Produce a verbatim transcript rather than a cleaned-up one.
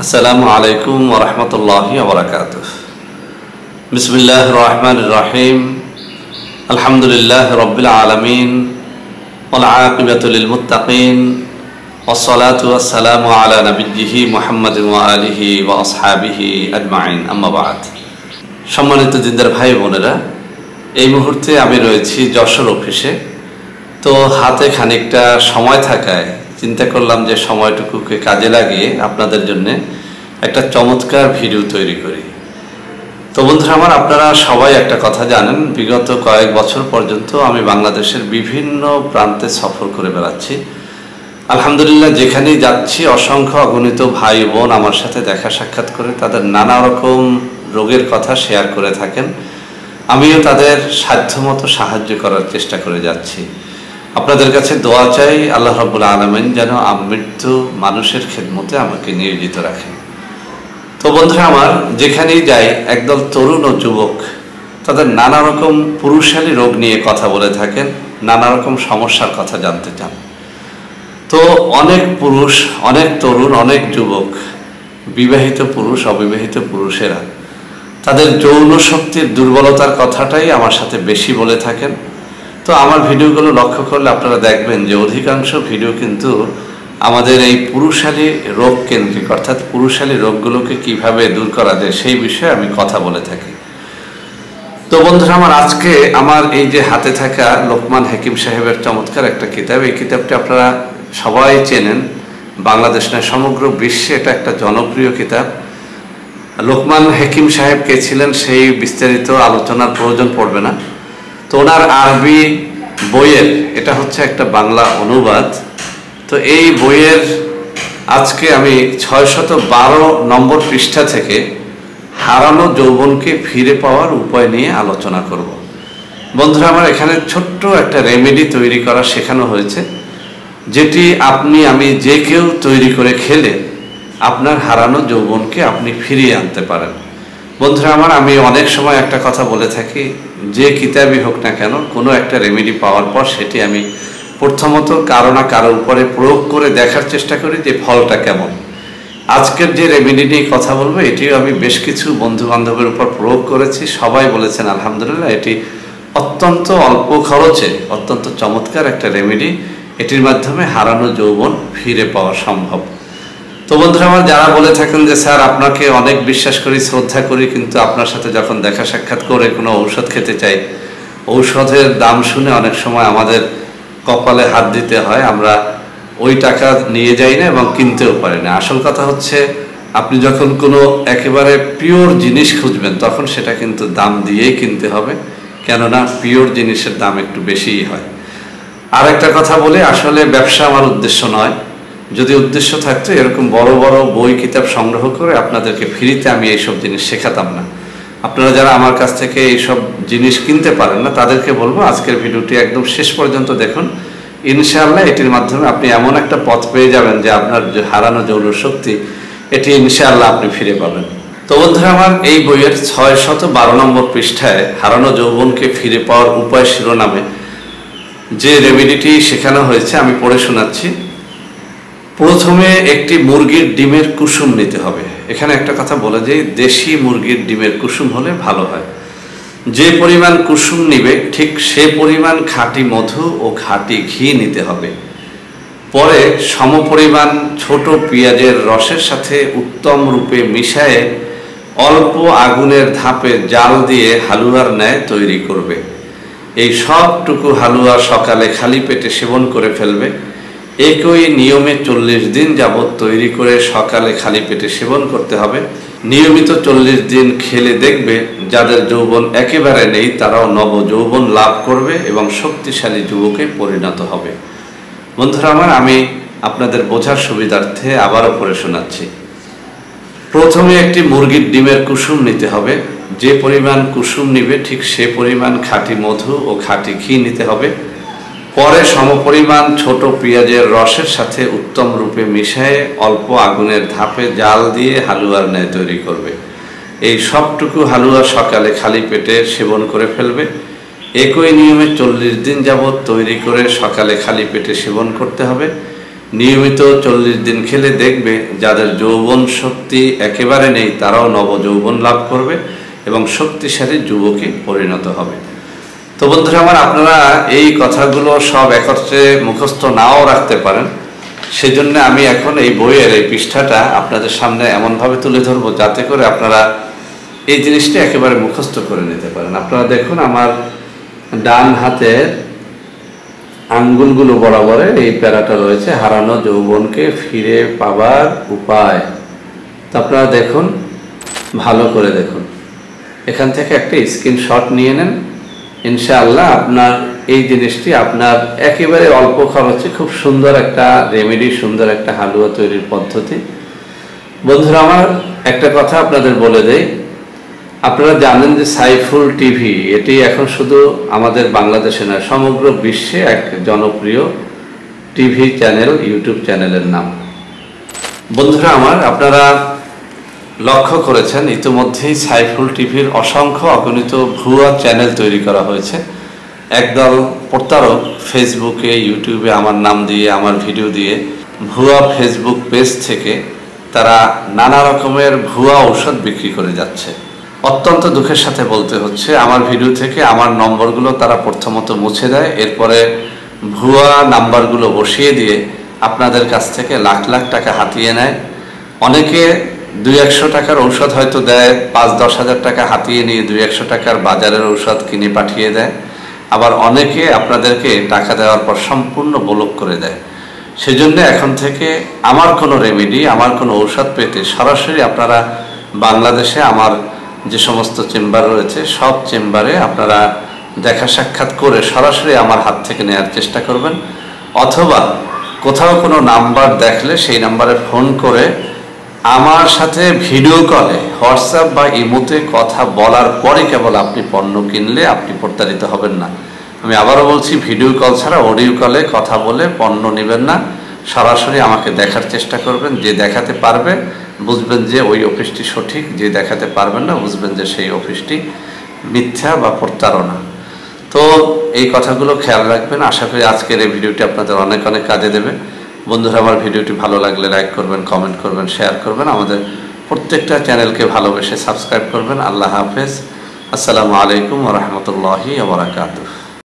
আসসালামু আলাইকুম ওয়া রাহমাতুল্লাহি ওয়া বারাকাতুহু। বিসমিল্লাহির রহমানির রহিম। আলহামদুলিল্লাহি রাব্বিল আলামিন ওয়াল আকিবাতু লিল মুত্তাকিন ওয়াস সালাতু ওয়াস সালামু আলা নাবিয়্যিহি মুহাম্মাদিন ওয়া আলিহি ওয়া আসহাবিহি আজমাইন। আম্মা বা'দ। সম্মানিত দিনদার ভাই বোনেরা, এই মুহূর্তে আমি রয়েছি যশোর অফিসে। তো হাতে খানিকটা সময় থাকায় চিন্তা করলাম যে সময়টুকুকে কাজে লাগিয়ে আপনাদের জন্য একটা চমৎকার ভিডিও তৈরি করি। তো বন্ধুরা আমার, আপনারা সবাই একটা কথা জানেন, বিগত কয়েক বছর পর্যন্ত আমি বাংলাদেশের বিভিন্ন প্রান্তে সফর করে বেড়াচ্ছি। আলহামদুলিল্লাহ, যেখানেই যাচ্ছি অসংখ্য অগণিত ভাই বোন আমার সাথে দেখা সাক্ষাৎ করে তাদের নানা রকম রোগের কথা শেয়ার করে থাকেন। আমিও তাদের সাধ্যমতো সাহায্য করার চেষ্টা করে যাচ্ছি। আপনাদের কাছে দোয়া চাই, আল্লাহ রাব্বুল আলামিন যেন আমৃত্যু মানুষের খেদমতে আমাকে নিয়োজিত রাখেন। তো বন্ধুরা আমার, যেখানেই যাই একদল তরুণ ও যুবক তাদের নানা রকম পুরুষালী রোগ নিয়ে কথা বলে থাকেন, নানা রকম সমস্যার কথা জানতে চান। তো অনেক পুরুষ, অনেক তরুণ, অনেক যুবক, বিবাহিত পুরুষ, অবিবাহিত পুরুষেরা তাদের যৌন শক্তির দুর্বলতার কথাটাই আমার সাথে বেশি বলে থাকেন। তো আমার ভিডিওগুলো লক্ষ্য করলে আপনারা দেখবেন যে অধিকাংশ ভিডিও কিন্তু আমাদের এই পুরুষালী রোগ কেন্দ্রিক, অর্থাৎ পুরুষালী রোগগুলোকে কিভাবে দূর করা যায় সেই বিষয়ে আমি কথা বলে থাকি। তো বন্ধুরা আমার, আজকে আমার এই যে হাতে থাকা লোকমান হাকিম সাহেবের চমৎকার একটা কিতাব, এই কিতাবটি আপনারা সবাই চেনেন, বাংলাদেশ নয় সমগ্র বিশ্বে এটা একটা জনপ্রিয় কিতাব। লোকমান হাকিম সাহেব কে ছিলেন সেই বিস্তারিত আলোচনার প্রয়োজন পড়বে না। তো ওনার আরবি বইয়ের এটা হচ্ছে একটা বাংলা অনুবাদ। তো এই বইয়ের আজকে আমি ছয়শত বারো নম্বর পৃষ্ঠা থেকে হারানো যৌবনকে ফিরে পাওয়ার উপায় নিয়ে আলোচনা করব। বন্ধুরা আমার, এখানে ছোট্ট একটা রেমেডি তৈরি করা শেখানো হয়েছে, যেটি আপনি আমি যে কেউ তৈরি করে খেলে আপনার হারানো যৌবনকে আপনি ফিরিয়ে আনতে পারেন। বন্ধুরা আমার, আমি অনেক সময় একটা কথা বলে থাকি, যে কিতাবই হোক না কেন, কোনো একটা রেমেডি পাওয়ার পর সেটি আমি প্রথমত কারো না কারো উপরে প্রয়োগ করে দেখার চেষ্টা করি যে ফলটা কেমন। আজকের যে রেমেডি নিয়ে কথা বলবো, এটিও আমি বেশ কিছু বন্ধু বান্ধবের উপর প্রয়োগ করেছি, সবাই বলেছেন আলহামদুলিল্লাহ এটি অত্যন্ত অল্প খরচে অত্যন্ত চমৎকার একটা রেমেডি, এটির মাধ্যমে হারানো যৌবন ফিরে পাওয়া সম্ভব। তো বন্ধুরা আমার, যারা বলে থাকেন যে স্যার আপনাকে অনেক বিশ্বাস করি, শ্রদ্ধা করি, কিন্তু আপনার সাথে যখন দেখা সাক্ষাৎ করে কোনো ঔষধ খেতে চাই, ঔষধের দাম শুনে অনেক সময় আমাদের কপালে হাত দিতে হয়, আমরা ওই টাকা নিয়ে যাই না এবং কিনতেও পারি না। আসল কথা হচ্ছে, আপনি যখন কোনো একেবারে পিওর জিনিস খুঁজবেন তখন সেটা কিন্তু দাম দিয়েই কিনতে হবে, কেননা পিওর জিনিসের দাম একটু বেশিই হয়। আর একটা কথা বলি, আসলে ব্যবসা আমার উদ্দেশ্য নয়। যদি উদ্দেশ্য থাকতো এরকম বড় বড় বই কিতাব সংগ্রহ করে আপনাদেরকে ফ্রিতে আমি এইসব জিনিস শেখাতাম না। আপনারা যারা আমার কাছ থেকে এইসব জিনিস কিনতে পারেন না তাদেরকে বলবো আজকের ভিডিওটি একদম শেষ পর্যন্ত দেখুন। ইনশাআল্লাহ এটির মাধ্যমে আপনি এমন একটা পথ পেয়ে যাবেন যে আপনার যে হারানো যৌন শক্তি এটি ইনশাআল্লাহ আপনি ফিরে পাবেন। তো বন্ধুরা আমার, এই বইয়ের ছয় শত বারো নম্বর পৃষ্ঠায় হারানো যৌবনকে ফিরে পাওয়ার উপায় শিরোনামে যে রেমেডিটি শেখানো হয়েছে আমি পড়ে শোনাচ্ছি। প্রথমে একটি মুরগির ডিমের কুসুম নিতে হবে। এখানে একটা কথা বলে যে দেশি মুরগির ডিমের কুসুম হলে ভালো হয়। যে পরিমাণ কুসুম নিবে ঠিক সে পরিমাণ খাঁটি মধু ও খাঁটি ঘি নিতে হবে। পরে সমপরিমাণ ছোট পেঁয়াজের রসের সাথে উত্তম রূপে মিশায়ে অল্প আগুনের ধাপে জাল দিয়ে হালুয়ার ন্যায় তৈরি করবে। এই সবটুকু হালুয়া সকালে খালি পেটে সেবন করে ফেলবে। একই নিয়মে চল্লিশ দিন যাবৎ তৈরি করে সকালে খালি পেটে সেবন করতে হবে। নিয়মিত চল্লিশ দিন খেলে দেখবে যাদের যৌবন একেবারে নেই তারাও নব যৌবন লাভ করবে এবং শক্তিশালী যুবকে পরিণত হবে। বন্ধুরা আমার, আমি আপনাদের বোঝার সুবিধার্থে আবারও পড়ে শোনাচ্ছি। প্রথমে একটি মুরগির ডিমের কুসুম নিতে হবে। যে পরিমাণ কুসুম নিবে ঠিক সে পরিমাণ খাঁটি মধু ও খাঁটি ঘি নিতে হবে। পরে সমপরিমাণ ছোট পেঁয়াজের রসের সাথে উত্তম রূপে মিশিয়ে অল্প আগুনের ধাপে জাল দিয়ে হালুয়ার ন্যায় তৈরি করবে। এই সবটুকু হালুয়া সকালে খালি পেটে সেবন করে ফেলবে। একই নিয়মে চল্লিশ দিন যাবৎ তৈরি করে সকালে খালি পেটে সেবন করতে হবে। নিয়মিত চল্লিশ দিন খেলে দেখবে যাদের যৌবন শক্তি একেবারে নেই তারাও নব যৌবন লাভ করবে এবং শক্তিশালী যুবকে পরিণত হবে। তো বন্ধুরা আমার, আপনারা এই কথাগুলো সব একত্রে মুখস্থ নাও রাখতে পারেন, সেজন্য আমি এখন এই বইয়ের এই পৃষ্ঠাটা আপনাদের সামনে এমনভাবে তুলে ধরবো যাতে করে আপনারা এই জিনিসটা একেবারে মুখস্থ করে নিতে পারেন। আপনারা দেখুন আমার ডান হাতের আঙ্গুলগুলো বরাবরে এই প্যারাটা রয়েছে, হারানো যৌবনকে ফিরে পাবার উপায়। তো আপনারা দেখুন, ভালো করে দেখুন, এখান থেকে একটা স্ক্রিনশট নিয়ে নেন। ইনশাআল্লাহ আপনার এই জিনিসটি আপনার একেবারে অল্প খরচে খুব সুন্দর একটা রেমেডি, সুন্দর একটা হালুয়া তৈরির পদ্ধতি। বন্ধুরা আমার, একটা কথা আপনাদের বলে দেই, আপনারা জানেন যে সাইফুল টিভি এটি এখন শুধু আমাদের বাংলাদেশে নয়, সমগ্র বিশ্বে এক জনপ্রিয় টিভি চ্যানেল, ইউটিউব চ্যানেলের নাম। বন্ধুরা আমার, আপনারা লক্ষ্য করেছেন ইতিমধ্যেই সাইফুল টিভির অসংখ্য অগণিত ভুয়া চ্যানেল তৈরি করা হয়েছে। একদল প্রতারক ফেসবুকে, ইউটিউবে আমার নাম দিয়ে, আমার ভিডিও দিয়ে, ভুয়া ফেসবুক পেজ থেকে তারা নানা রকমের ভুয়া ঔষধ বিক্রি করে যাচ্ছে। অত্যন্ত দুঃখের সাথে বলতে হচ্ছে, আমার ভিডিও থেকে আমার নম্বরগুলো তারা প্রথমত মুছে দেয়, এরপরে ভুয়া নাম্বারগুলো বসিয়ে দিয়ে আপনাদের কাছ থেকে লাখ লাখ টাকা হাতিয়ে নেয়। অনেকে দুই একশো টাকার ঔষধ হয়তো দেয়, পাঁচ দশ হাজার টাকা হাতিয়ে নিয়ে দুই একশো টাকার বাজারের ঔষধ কিনে পাঠিয়ে দেয়। আবার অনেকে আপনাদেরকে টাকা দেওয়ার পর সম্পূর্ণ ব্লক করে দেয়। সেজন্য এখন থেকে আমার কোনো রেমেডি, আমার কোনো ঔষধ পেতে সরাসরি আপনারা বাংলাদেশে আমার যে সমস্ত চেম্বার রয়েছে সব চেম্বারে আপনারা দেখা সাক্ষাৎ করে সরাসরি আমার হাত থেকে নেওয়ার চেষ্টা করবেন, অথবা কোথাও কোনো নাম্বার দেখলে সেই নাম্বারে ফোন করে আমার সাথে ভিডিও কলে, হোয়াটসঅ্যাপ বা ইমোতে কথা বলার পরে কেবল আপনি পণ্য কিনলে আপনি প্রতারিত হবেন না। আমি আবারও বলছি, ভিডিও কল ছাড়া অডিও কলে কথা বলে পণ্য নেবেন না, সরাসরি আমাকে দেখার চেষ্টা করবেন। যে দেখাতে পারবে বুঝবেন যে ওই অফিসটি সঠিক, যে দেখাতে পারবেন না বুঝবেন যে সেই অফিসটি মিথ্যা বা প্রতারণা। তো এই কথাগুলো খেয়াল রাখবেন। আশা করি আজকের এই ভিডিওটি আপনাদের অনেক অনেক কাজে দেবে। বন্ধুরা আমার, ভিডিওটি ভালো লাগলে লাইক করবেন, কমেন্ট করবেন, শেয়ার করবেন, আমাদের প্রত্যেকটা চ্যানেলকে ভালোবেসে সাবস্ক্রাইব করবেন। আল্লাহ হাফেজ। আসসালামু আলাইকুম ওয়া রাহমাতুল্লাহি ওয়া বারাকাতুহু।